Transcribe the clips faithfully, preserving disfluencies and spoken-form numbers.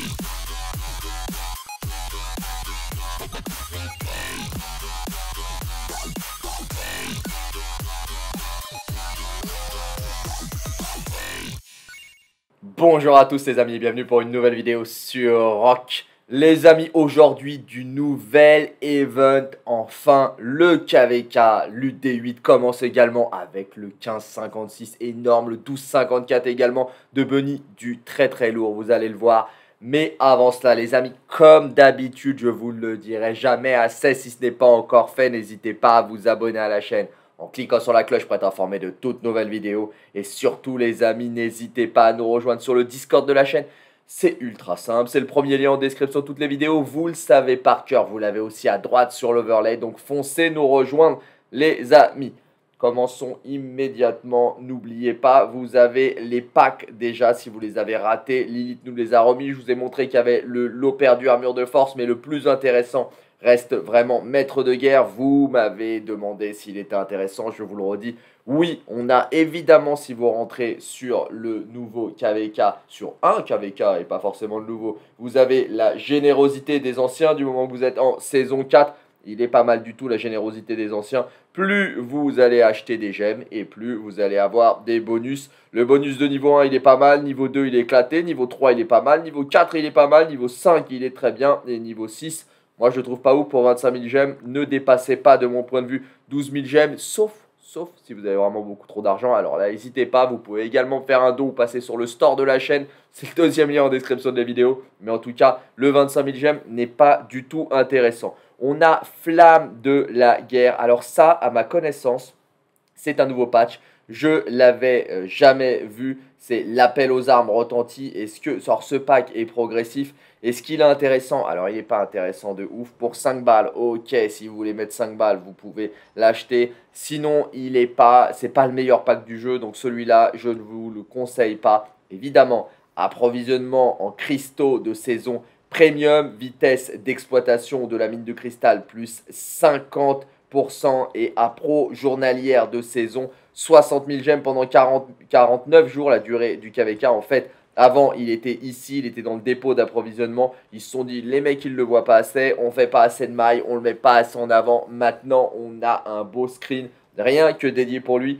Bonjour à tous les amis, bienvenue pour une nouvelle vidéo sur Rock. Les amis, aujourd'hui du nouvel event, enfin le K V K, l'U D huit commence également avec le quinze cinquante-six énorme, le douze cinquante-quatre également de Bunny, du très très lourd, vous allez le voir. Mais avant cela les amis, comme d'habitude, je vous le dirai jamais assez, si ce n'est pas encore fait, n'hésitez pas à vous abonner à la chaîne en cliquant sur la cloche pour être informé de toutes nouvelles vidéos. Et surtout les amis, n'hésitez pas à nous rejoindre sur le Discord de la chaîne. C'est ultra simple, c'est le premier lien en description de toutes les vidéos. Vous le savez par cœur, vous l'avez aussi à droite sur l'overlay. Donc foncez nous rejoindre les amis. Commençons immédiatement, n'oubliez pas, vous avez les packs déjà si vous les avez ratés. Lilith nous les a remis, je vous ai montré qu'il y avait le lot perdu armure de force, mais le plus intéressant reste vraiment maître de guerre. Vous m'avez demandé s'il était intéressant, je vous le redis. Oui, on a évidemment, si vous rentrez sur le nouveau K V K, sur un K V K et pas forcément le nouveau, vous avez la générosité des anciens du moment que vous êtes en saison quatre. Il est pas mal du tout la générosité des anciens. Plus vous allez acheter des gemmes et plus vous allez avoir des bonus. Le bonus de niveau un il est pas mal, niveau deux il est éclaté, niveau trois il est pas mal, niveau quatre il est pas mal, niveau cinq il est très bien et niveau six... moi, je ne trouve pas ouf pour vingt-cinq mille gemmes. Ne dépassez pas, de mon point de vue, douze mille gemmes, sauf, sauf si vous avez vraiment beaucoup trop d'argent. Alors là, n'hésitez pas, vous pouvez également faire un don ou passer sur le store de la chaîne. C'est le deuxième lien en description de la vidéo. Mais en tout cas, le vingt-cinq mille gemmes n'est pas du tout intéressant. On a Flamme de la guerre. Alors ça, à ma connaissance, c'est un nouveau patch. Je l'avais euh, jamais vu. C'est l'appel aux armes retentit. Est-ce que alors, ce pack est progressif? Est-ce qu'il est intéressant? Alors, il n'est pas intéressant de ouf. Pour cinq balles, ok, si vous voulez mettre cinq balles, vous pouvez l'acheter. Sinon, il n'est pas, c'est pas le meilleur pack du jeu. Donc, celui-là, je ne vous le conseille pas. Évidemment, approvisionnement en cristaux de saison premium, vitesse d'exploitation de la mine de cristal plus cinquante pour cent et appro journalière de saison, soixante mille gemmes pendant quarante, quarante-neuf jours, la durée du K V K en fait. Avant, il était ici, il était dans le dépôt d'approvisionnement. Ils se sont dit, les mecs, ils ne le voient pas assez. On ne fait pas assez de mailles, on ne le met pas assez en avant. Maintenant, on a un beau screen, rien que dédié pour lui.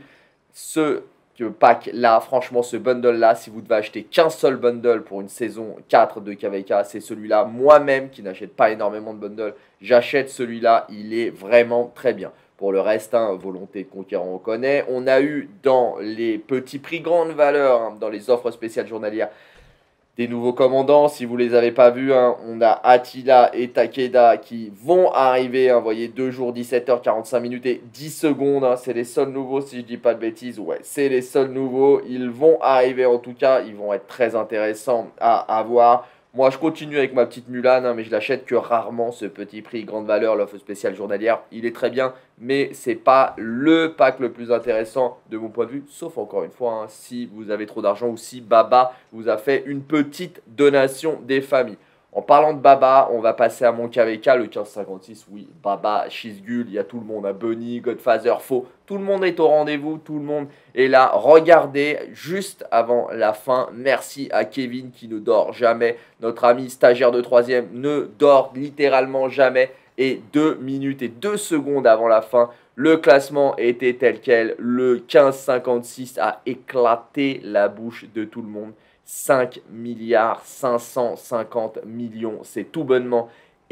Ce pack-là, franchement, ce bundle-là, si vous devez acheter qu'un seul bundle pour une saison quatre de K V K, c'est celui-là. Moi-même, qui n'achète pas énormément de bundles, j'achète celui-là. Il est vraiment très bien. Pour le reste, hein, volonté de conquérant, on connaît. On a eu dans les petits prix grande valeur, hein, dans les offres spéciales journalières, des nouveaux commandants. Si vous ne les avez pas vus, hein, on a Attila et Takeda qui vont arriver. Hein, vous voyez, deux jours, dix-sept heures, quarante-cinq minutes et dix secondes. Hein, c'est les seuls nouveaux, si je ne dis pas de bêtises. Ouais, c'est les seuls nouveaux. Ils vont arriver en tout cas. Ils vont être très intéressants à avoir. Moi, je continue avec ma petite Mulan, hein, mais je l'achète que rarement, ce petit prix grande valeur, l'offre spéciale journalière. Il est très bien, mais c'est pas le pack le plus intéressant de mon point de vue, sauf encore une fois, hein, si vous avez trop d'argent ou si Baba vous a fait une petite donation des familles. En parlant de Baba, on va passer à mon K V K, le quinze cinquante-six. Oui, Baba, Shizgul, il y a tout le monde, à Bunny, Godfather, Faux. Tout le monde est au rendez-vous, tout le monde est là. Regardez, juste avant la fin, merci à Kevin qui ne dort jamais. Notre ami stagiaire de troisième ne dort littéralement jamais. Et deux minutes et deux secondes avant la fin, le classement était tel quel. Le quinze cinquante-six a éclaté la bouche de tout le monde. cinq milliards cinq cent cinquante millions, c'est tout bonnement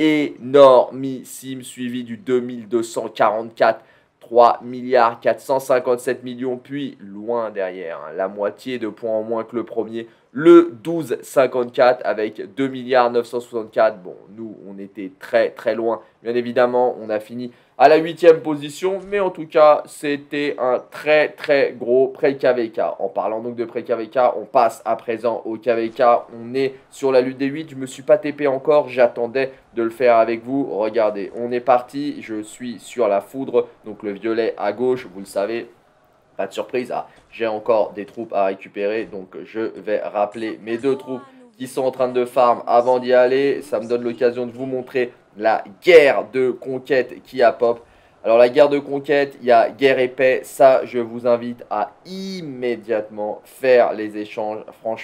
énormissime, suivi du deux mille deux cent quarante-quatre, trois milliards quatre cent cinquante-sept millions, puis loin derrière, hein, la moitié de points en moins que le premier, le douze cinquante-quatre avec deux milliards neuf cent soixante-quatre. Bon, nous, on était très très loin. Bien évidemment, on a fini à la huitième position, mais en tout cas, c'était un très très gros pré-K V K. En parlant donc de pré-K V K, on passe à présent au K V K. On est sur la lutte des huit. Je ne me suis pas T P encore, j'attendais de le faire avec vous. Regardez, on est parti. Je suis sur la foudre, donc le violet à gauche, vous le savez. Pas de surprise, ah, j'ai encore des troupes à récupérer, donc je vais rappeler mes deux troupes qui sont en train de farm avant d'y aller. Ça me donne l'occasion de vous montrer la guerre de conquête qui a pop. Alors la guerre de conquête, il y a guerre et paix. Ça, je vous invite à immédiatement faire les échanges. Franchement,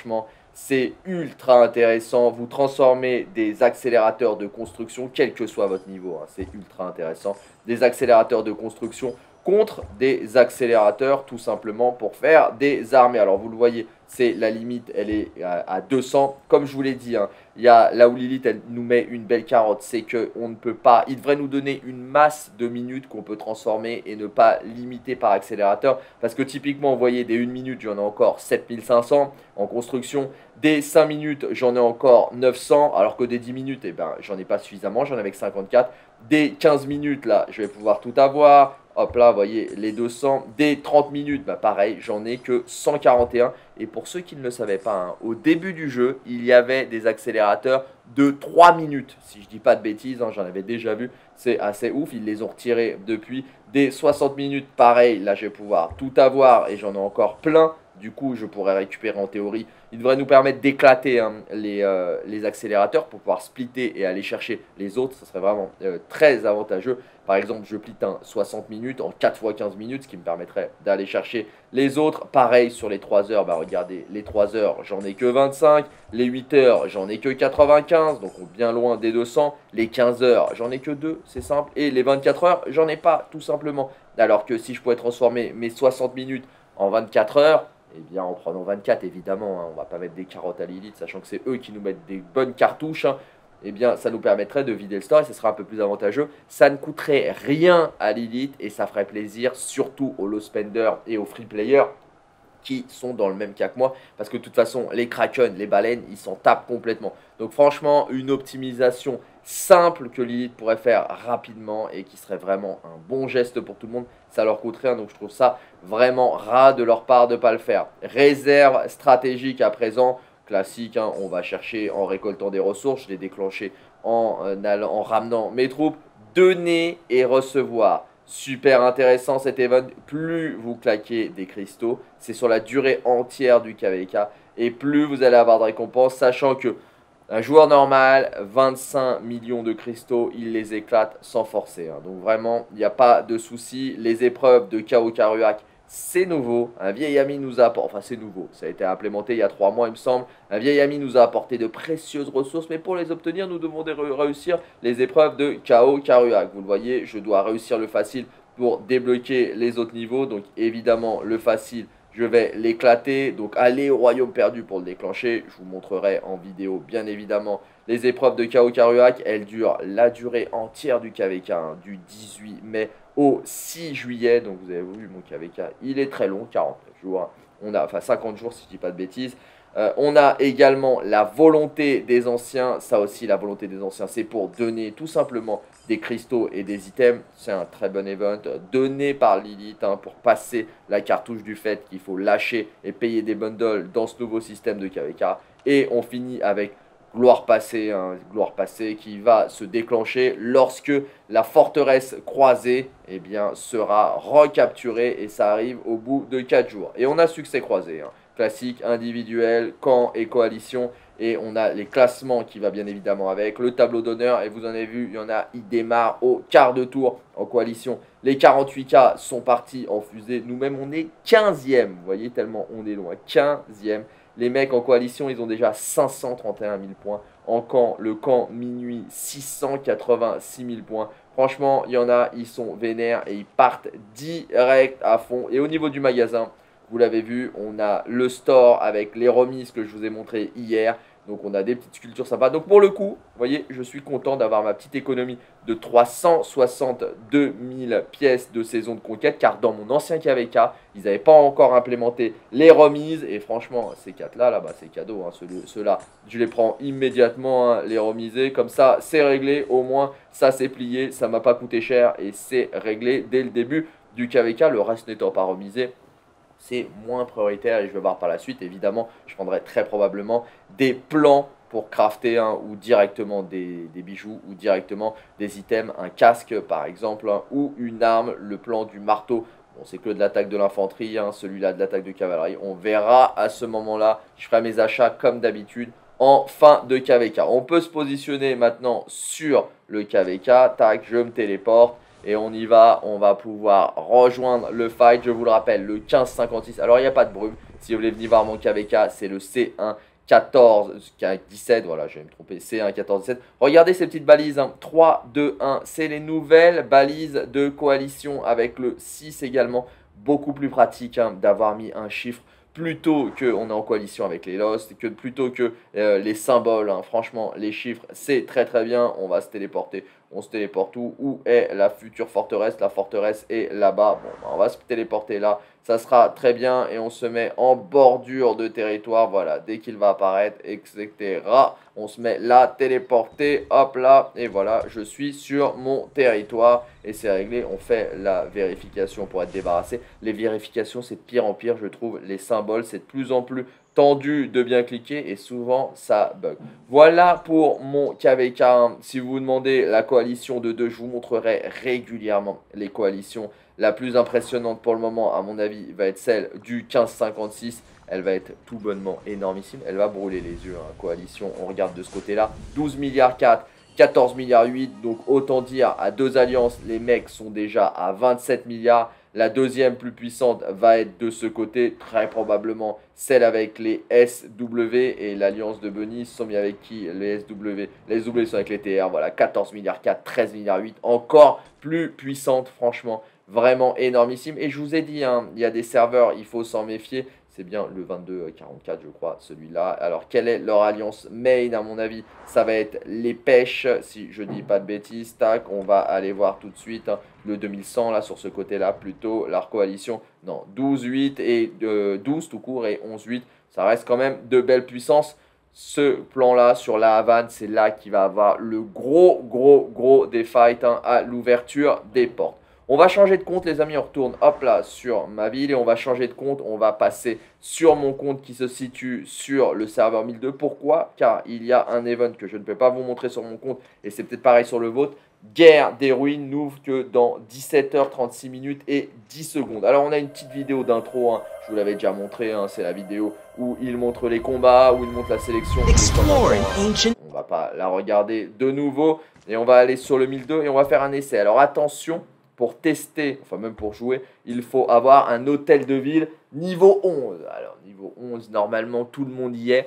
c'est ultra intéressant. Vous transformez des accélérateurs de construction, quel que soit votre niveau, hein, c'est ultra intéressant. Des accélérateurs de construction contre des accélérateurs tout simplement pour faire des armées. Alors vous le voyez, c'est la limite, elle est à deux cents. Comme je vous l'ai dit, hein, il y a là où Lilith elle nous met une belle carotte, c'est qu'on ne peut pas, il devrait nous donner une masse de minutes qu'on peut transformer et ne pas limiter par accélérateur. Parce que typiquement, vous voyez, des une minute, j'en ai encore sept mille cinq cents en construction. Des cinq minutes, j'en ai encore neuf cents, alors que des dix minutes, eh ben, j'en ai pas suffisamment, j'en ai avec cinquante-quatre. Des quinze minutes, là, je vais pouvoir tout avoir. Hop là, vous voyez, les deux cents. Des trente minutes, bah pareil, j'en ai que cent quarante et un. Et pour ceux qui ne le savaient pas, hein, au début du jeu, il y avait des accélérateurs de trois minutes. Si je dis pas de bêtises, hein, j'en avais déjà vu, c'est assez ouf. Ils les ont retirés depuis. Des soixante minutes, pareil, là je vais pouvoir tout avoir et j'en ai encore plein. Du coup, je pourrais récupérer en théorie. Il devrait nous permettre d'éclater hein, les, euh, les accélérateurs pour pouvoir splitter et aller chercher les autres. Ça serait vraiment euh, très avantageux. Par exemple, je plite un soixante minutes en quatre fois quinze minutes, ce qui me permettrait d'aller chercher les autres. Pareil sur les trois heures. Bah, regardez, les trois heures, j'en ai que vingt-cinq. Les huit heures, j'en ai que quatre-vingt-quinze. Donc, on est bien loin des deux cents. Les quinze heures, j'en ai que deux. C'est simple. Et les vingt-quatre heures, j'en ai pas, tout simplement. Alors que si je pouvais transformer mes soixante minutes en vingt-quatre heures, eh bien, en prenant vingt-quatre, évidemment, hein, on ne va pas mettre des carottes à Lilith, sachant que c'est eux qui nous mettent des bonnes cartouches. Hein, eh bien, ça nous permettrait de vider le store et ce sera un peu plus avantageux. Ça ne coûterait rien à Lilith et ça ferait plaisir, surtout aux low spenders et aux free players qui sont dans le même cas que moi. Parce que de toute façon, les Kraken, les baleines, ils s'en tapent complètement. Donc franchement, une optimisation simple que Lilith pourrait faire rapidement et qui serait vraiment un bon geste pour tout le monde, ça leur coûte rien. Donc je trouve ça vraiment ras de leur part de ne pas le faire. Réserve stratégique à présent, classique, hein, on va chercher en récoltant des ressources. Je l'ai déclenché en, euh, en ramenant mes troupes. Donner et recevoir. Super intéressant cet event, plus vous claquez des cristaux, c'est sur la durée entière du K V K, et plus vous allez avoir de récompenses, sachant que un joueur normal, vingt-cinq millions de cristaux, il les éclate sans forcer. Hein. Donc vraiment, il n'y a pas de souci. Les épreuves de K O Karuak, c'est nouveau. Un vieil ami nous a apporté, enfin c'est nouveau, ça a été implémenté il y a trois mois il me semble. Un vieil ami nous a apporté de précieuses ressources, mais pour les obtenir, nous devons réussir les épreuves de K O Karuak. Vous le voyez, je dois réussir le facile pour débloquer les autres niveaux. Donc évidemment, le facile, je vais l'éclater. Donc allez au royaume perdu pour le déclencher. Je vous montrerai en vidéo, bien évidemment, les épreuves de K O Karuak. Elles durent la durée entière du K V K, hein, du dix-huit mai au six juillet. Donc vous avez vu, mon K V K, il est très long, quarante-neuf jours. Hein. On a, enfin cinquante jours si je dis pas de bêtises. Euh, on a également la volonté des anciens. Ça aussi, la volonté des anciens, c'est pour donner tout simplement des cristaux et des items. C'est un très bon event donné par Lilith hein, pour passer la cartouche du fait qu'il faut lâcher et payer des bundles dans ce nouveau système de K V K. Et on finit avec gloire passée, hein, gloire passée qui va se déclencher lorsque la forteresse croisée eh bien, sera recapturée et ça arrive au bout de quatre jours. Et on a succès croisé, hein, classique, individuel, camp et coalition. Et on a les classements qui va bien évidemment avec, le tableau d'honneur, et vous en avez vu, il y en a, il démarre au quart de tour en coalition. Les quarante-huit K sont partis en fusée, nous-mêmes on est quinzième, vous voyez tellement on est loin, quinzième. Les mecs en coalition, ils ont déjà cinq cent trente et un mille points. En camp, le camp minuit, six cent quatre-vingt-six mille points. Franchement, il y en a, ils sont vénères et ils partent direct à fond. Et au niveau du magasin, vous l'avez vu, on a le store avec les remises que je vous ai montré hier. Donc on a des petites sculptures sympas. Donc pour le coup, vous voyez, je suis content d'avoir ma petite économie de trois cent soixante-deux mille pièces de saison de conquête. Car dans mon ancien K V K, ils n'avaient pas encore implémenté les remises. Et franchement, ces quatre-là, là, bah, c'est cadeau. Hein, Ceux-là, je les prends immédiatement, hein, les remisés. Comme ça, c'est réglé. Au moins, ça c'est plié. Ça m'a pas coûté cher. Et c'est réglé dès le début du K V K. Le reste n'étant pas remisé, c'est moins prioritaire et je vais voir par la suite. Évidemment, je prendrai très probablement des plans pour crafter hein, ou directement des, des bijoux ou directement des items, un casque par exemple hein, ou une arme, le plan du marteau. Bon, c'est que de l'attaque de l'infanterie, hein, celui-là de l'attaque de cavalerie. On verra à ce moment-là. Je ferai mes achats comme d'habitude en fin de K V K. On peut se positionner maintenant sur le K V K. Tac, je me téléporte. Et on y va, on va pouvoir rejoindre le fight, je vous le rappelle, le quinze cinquante-six. Alors il n'y a pas de brume, si vous voulez venir voir mon K V K, c'est le C un quatorze, dix-sept, voilà, je vais me tromper, C un, quatorze, dix-sept. Regardez ces petites balises, hein. trois, deux, un, c'est les nouvelles balises de coalition avec le six également. Beaucoup plus pratique hein, d'avoir mis un chiffre plutôt qu'on est en coalition avec les Lost, que plutôt que euh, les symboles. Hein. Franchement, les chiffres, c'est très très bien. On va se téléporter. On se téléporte où Où est la future forteresse? La forteresse est là-bas. Bon, bah, on va se téléporter là. Ça sera très bien et on se met en bordure de territoire. Voilà, dès qu'il va apparaître, et cetera. On se met là, téléporté, hop là. Et voilà, je suis sur mon territoire. Et c'est réglé. On fait la vérification pour être débarrassé. Les vérifications, c'est de pire en pire, je trouve. Les symboles, c'est de plus en plus tendu de bien cliquer et souvent ça bug. Voilà pour mon K V K. Si vous vous demandez la coalition de deux, je vous montrerai régulièrement les coalitions. La plus impressionnante pour le moment, à mon avis, va être celle du quinze cinquante-six. Elle va être tout bonnement énormissime. Elle va brûler les yeux. Hein. Coalition, on regarde de ce côté-là. douze milliards quatre, quatorze milliards huit. Donc autant dire, à deux alliances, les mecs sont déjà à vingt-sept milliards. La deuxième plus puissante va être de ce côté, très probablement celle avec les S W et l'alliance de Bunny sont mis avec qui? Les S W. Les S W sont avec les T R, voilà, quatorze milliards quatre, treize milliards huit, encore plus puissante, franchement, vraiment énormissime. Et je vous ai dit, hein, il y a des serveurs, il faut s'en méfier. C'est bien le vingt-deux quarante-quatre, je crois, celui-là. Alors, quelle est leur alliance main, à mon avis? Ça va être les pêches, si je dis pas de bêtises. Tac, on va aller voir tout de suite hein, le deux mille cent, là, sur ce côté-là, plutôt. La coalition, non, douze huit et euh, douze tout court et onze huit. Ça reste quand même de belles puissances. Ce plan-là, sur la Havane, c'est là qu'il va avoir le gros, gros, gros des fights hein, à l'ouverture des portes. On va changer de compte les amis, on retourne hop là sur ma ville et on va changer de compte. On va passer sur mon compte qui se situe sur le serveur mille deux. Pourquoi? Car il y a un event que je ne peux pas vous montrer sur mon compte et c'est peut-être pareil sur le vôtre. Guerre des ruines n'ouvre que dans dix-sept heures trente-six minutes et dix secondes. Alors on a une petite vidéo d'intro, hein. Je vous l'avais déjà montré, hein. C'est la vidéo où il montre les combats, où il montre la sélection. On va pas la regarder de nouveau et on va aller sur le mille deux et on va faire un essai. Alors attention. Pour tester, enfin même pour jouer, il faut avoir un hôtel de ville niveau onze. Alors niveau onze, normalement tout le monde y est,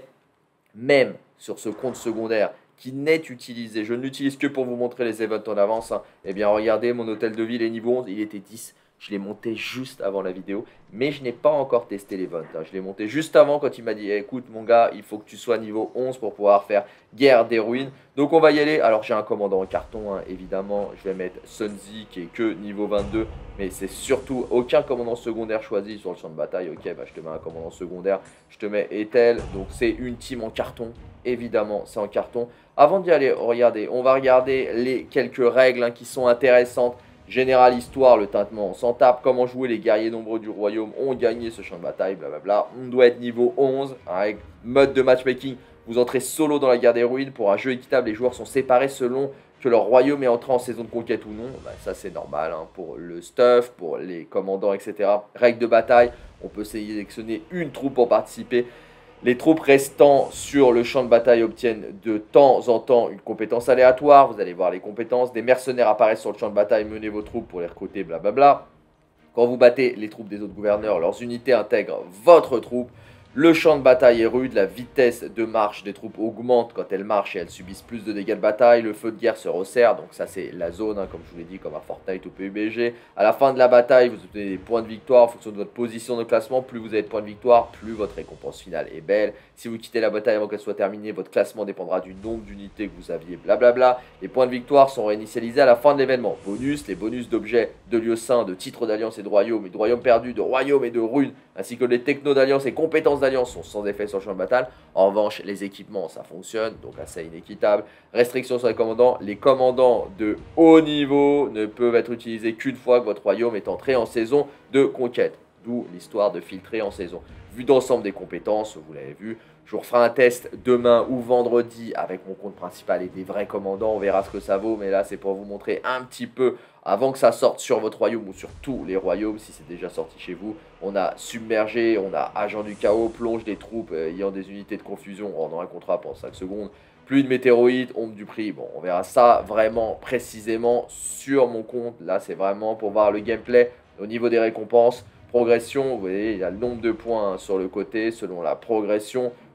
même sur ce compte secondaire qui n'est utilisé. Je ne l'utilise que pour vous montrer les events en avance. Hein. Eh bien regardez, mon hôtel de ville est niveau onze, il était dix. Je l'ai monté juste avant la vidéo, mais je n'ai pas encore testé les ventes. Hein. Je l'ai monté juste avant quand il m'a dit eh, « Écoute mon gars, il faut que tu sois niveau onze pour pouvoir faire Guerre des ruines. » Donc on va y aller. Alors j'ai un commandant en carton, hein, évidemment. Je vais mettre Sunzi qui est que niveau vingt-deux. Mais c'est surtout aucun commandant secondaire choisi sur le champ de bataille. Ok, bah, je te mets un commandant secondaire. Je te mets Ethel. Donc c'est une team en carton. Évidemment, c'est en carton. Avant d'y aller, regardez, on va regarder les quelques règles hein, qui sont intéressantes. Général histoire, le tintement, on s'en tape. Comment jouer, les guerriers nombreux du royaume ont gagné ce champ de bataille, blablabla. On doit être niveau onze, avec mode de matchmaking. Vous entrez solo dans la guerre des ruines. Pour un jeu équitable, les joueurs sont séparés selon que leur royaume est entré en saison de conquête ou non. Bah, ça c'est normal hein, pour le stuff, pour les commandants, et cetera. Règles de bataille, on peut sélectionner une troupe pour participer. Les troupes restant sur le champ de bataille obtiennent de temps en temps une compétence aléatoire. Vous allez voir les compétences. Des mercenaires apparaissent sur le champ de bataille. Menez vos troupes pour les recruter, blablabla. Quand vous battez les troupes des autres gouverneurs, leurs unités intègrent votre troupe. Le champ de bataille est rude, la vitesse de marche des troupes augmente quand elles marchent et elles subissent plus de dégâts de bataille. Le feu de guerre se resserre, donc ça c'est la zone, hein, comme je vous l'ai dit, comme à Fortnite ou P U B G. À la fin de la bataille, vous obtenez des points de victoire en fonction de votre position de classement. Plus vous avez de points de victoire, plus votre récompense finale est belle. Si vous quittez la bataille avant qu'elle soit terminée, votre classement dépendra du nombre d'unités que vous aviez, blablabla. Les points de victoire sont réinitialisés à la fin de l'événement. Bonus, les bonus d'objets, de lieux saints, de titres d'alliance et de royaume, et de royaumes perdus, de royaumes et de runes, ainsi que les technos d'alliance et compétences d'alliance sont sans effet sur le champ de bataille. En revanche, les équipements, ça fonctionne, donc assez inéquitable. Restrictions sur les commandants. Les commandants de haut niveau ne peuvent être utilisés qu'une fois que votre royaume est entré en saison de conquête. D'où l'histoire de filtrer en saison. Vue d'ensemble des compétences, vous l'avez vu. Je vous referai un test demain ou vendredi avec mon compte principal et des vrais commandants. On verra ce que ça vaut, mais là, c'est pour vous montrer un petit peu avant que ça sorte sur votre royaume ou sur tous les royaumes, si c'est déjà sorti chez vous. On a submergé, on a agent du chaos, plonge des troupes euh, ayant des unités de confusion rendant un contrat pendant cinq secondes. Pluie de météorites, ombre du prix. Bon, on verra ça vraiment précisément sur mon compte. Là, c'est vraiment pour voir le gameplay au niveau des récompenses. Progression, vous voyez, il y a le nombre de points sur le côté selon la progression.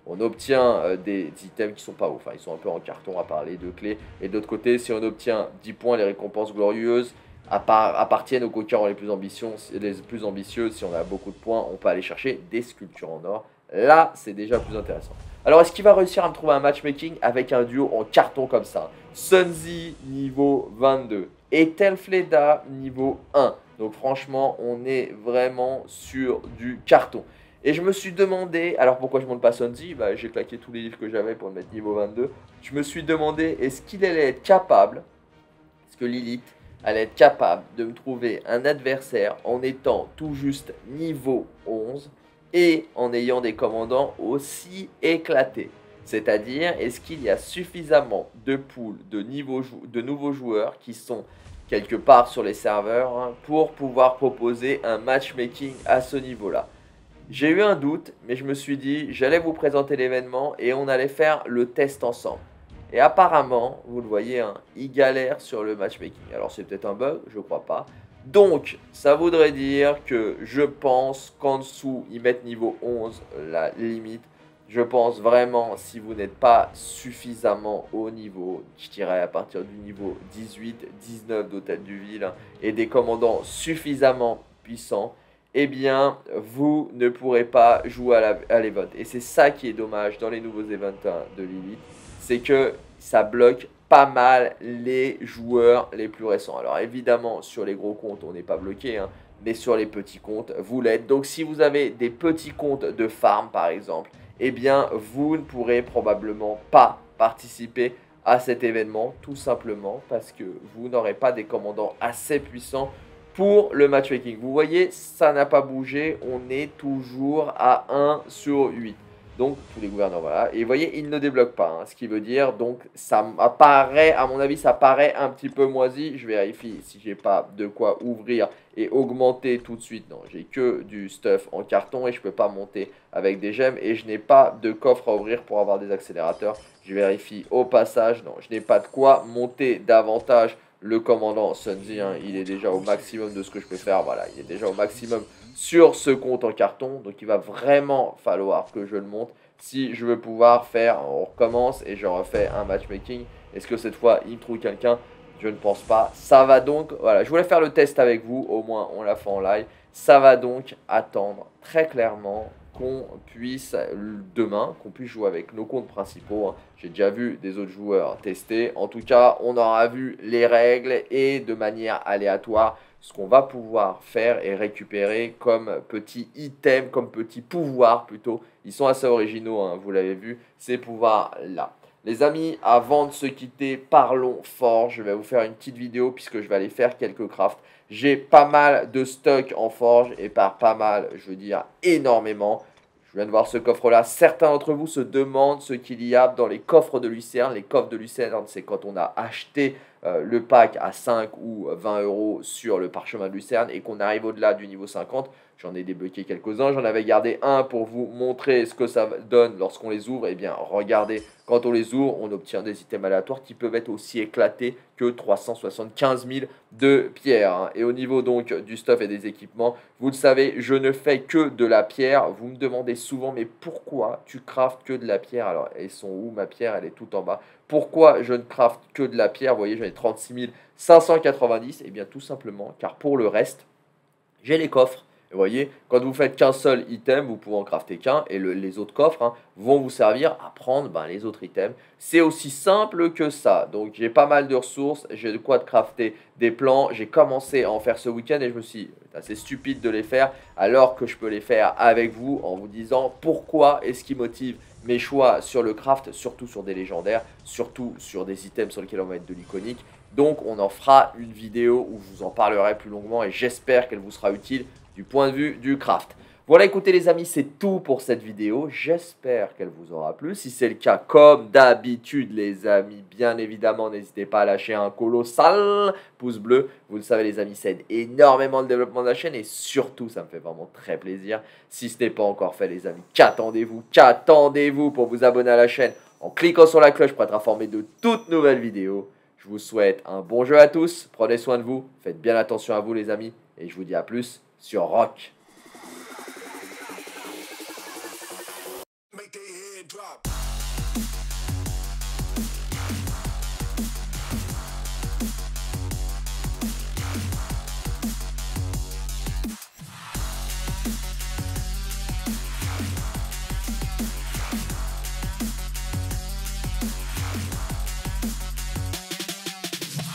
on obtient euh, des items qui sont pas ouf, hein, ils sont un peu en carton à part les deux clés. Et de l'autre côté, si on obtient dix points, les récompenses glorieuses appartiennent aux coquins les plus ambitieux, les plus ambitieux. Si on a beaucoup de points, on peut aller chercher des sculptures en or. Là, c'est déjà plus intéressant. Alors, est-ce qu'il va réussir à me trouver un matchmaking avec un duo en carton comme ça? Sunzi, niveau vingt-deux. Et Telfleda, niveau un. Donc, franchement, on est vraiment sur du carton. Et je me suis demandé, alors pourquoi je ne monte pas Sunzi? Bah, j'ai claqué tous les livres que j'avais pour le mettre niveau vingt-deux. Je me suis demandé, est-ce qu'il allait être capable, est-ce que Lilith allait être capable de me trouver un adversaire en étant tout juste niveau onze et en ayant des commandants aussi éclatés. C'est-à-dire, est-ce qu'il y a suffisamment de pools de, niveau de nouveaux joueurs qui sont quelque part sur les serveurs hein, pour pouvoir proposer un matchmaking à ce niveau-là? J'ai eu un doute, mais je me suis dit, j'allais vous présenter l'événement et on allait faire le test ensemble. Et apparemment, vous le voyez, hein, il galère sur le matchmaking. Alors c'est peut-être un bug, je crois pas. Donc, ça voudrait dire que je pense qu'en dessous, ils mettent niveau onze, la limite. Je pense vraiment, si vous n'êtes pas suffisamment haut niveau, je dirais à partir du niveau dix-huit, dix-neuf d'Hôtel du Ville, hein, et des commandants suffisamment puissants, eh bien, vous ne pourrez pas jouer à l'event. Et c'est ça qui est dommage dans les nouveaux events hein, de Lilith, c'est que ça bloque pas mal les joueurs les plus récents. Alors évidemment, sur les gros comptes, on n'est pas bloqué, hein, mais sur les petits comptes, vous l'êtes. Donc si vous avez des petits comptes de farm, par exemple, eh bien, vous ne pourrez probablement pas participer à cet événement, tout simplement parce que vous n'aurez pas des commandants assez puissants pour le matchmaking. Vous voyez, ça n'a pas bougé, on est toujours à un sur huit. Donc, tous les gouverneurs, voilà. Et vous voyez, il ne débloque pas, hein, ce qui veut dire, donc, ça apparaît, à mon avis, ça paraît un petit peu moisi. Je vérifie si j'ai pas de quoi ouvrir et augmenter tout de suite. Non, j'ai que du stuff en carton et je peux pas monter avec des gemmes. Et je n'ai pas de coffre à ouvrir pour avoir des accélérateurs. Je vérifie au passage. Non, je n'ai pas de quoi monter davantage le commandant Sunzi. Hein, il est déjà au maximum de ce que je peux faire. Voilà, il est déjà au maximum sur ce compte en carton. Donc, il va vraiment falloir que je le monte si je veux pouvoir faire, on recommence et je refais un matchmaking. Est-ce que cette fois, il me trouve quelqu'un? Je ne pense pas. Ça va donc, voilà, je voulais faire le test avec vous, au moins on l'a fait en live. Ça va donc attendre très clairement qu'on puisse, demain, qu'on puisse jouer avec nos comptes principaux. Hein. J'ai déjà vu des autres joueurs tester. En tout cas, on aura vu les règles et de manière aléatoire, ce qu'on va pouvoir faire et récupérer comme petit item, comme petit pouvoir plutôt. Ils sont assez originaux, hein, vous l'avez vu, ces pouvoirs-là. Les amis, avant de se quitter, parlons forge. Je vais vous faire une petite vidéo puisque je vais aller faire quelques crafts. J'ai pas mal de stock en forge et par pas mal, je veux dire énormément. Je viens de voir ce coffre-là. Certains d'entre vous se demandent ce qu'il y a dans les coffres de Lucerne. Les coffres de Lucerne, c'est quand on a acheté euh, le pack à cinq ou vingt euros sur le parchemin de Lucerne et qu'on arrive au-delà du niveau cinquante. J'en ai débloqué quelques-uns. J'en avais gardé un pour vous montrer ce que ça donne lorsqu'on les ouvre. Eh bien, regardez, quand on les ouvre, on obtient des items aléatoires qui peuvent être aussi éclatés que trois cent soixante-quinze mille de pierre. Hein. Et au niveau donc du stuff et des équipements, vous le savez, je ne fais que de la pierre. Vous me demandez souvent, mais pourquoi tu craftes que de la pierre? Alors, elles sont où ma pierre? Elle est tout en bas. Pourquoi je ne crafte que de la pierre? Vous voyez, j'en ai trente-six mille cinq cent quatre-vingt-dix. Eh bien, tout simplement, car pour le reste, j'ai les coffres. Vous voyez, quand vous faites qu'un seul item, vous pouvez en crafter qu'un et le, les autres coffres hein, vont vous servir à prendre ben, les autres items. C'est aussi simple que ça. Donc j'ai pas mal de ressources, j'ai de quoi de crafter des plans. J'ai commencé à en faire ce week-end et je me suis dit, c'est assez stupide de les faire alors que je peux les faire avec vous en vous disant pourquoi est-ce qui motive mes choix sur le craft, surtout sur des légendaires, surtout sur des items sur lesquels on va mettre de l'iconique. Donc on en fera une vidéo où je vous en parlerai plus longuement et j'espère qu'elle vous sera utile du point de vue du craft. Voilà, écoutez les amis, c'est tout pour cette vidéo. J'espère qu'elle vous aura plu. Si c'est le cas, comme d'habitude les amis, bien évidemment, n'hésitez pas à lâcher un colossal pouce bleu. Vous le savez les amis, ça aide énormément le développement de la chaîne et surtout, ça me fait vraiment très plaisir. Si ce n'est pas encore fait les amis, qu'attendez-vous Qu'attendez-vous pour vous abonner à la chaîne en cliquant sur la cloche pour être informé de toutes nouvelles vidéos. Je vous souhaite un bon jeu à tous. Prenez soin de vous. Faites bien attention à vous les amis. Et je vous dis à plus sur Rock.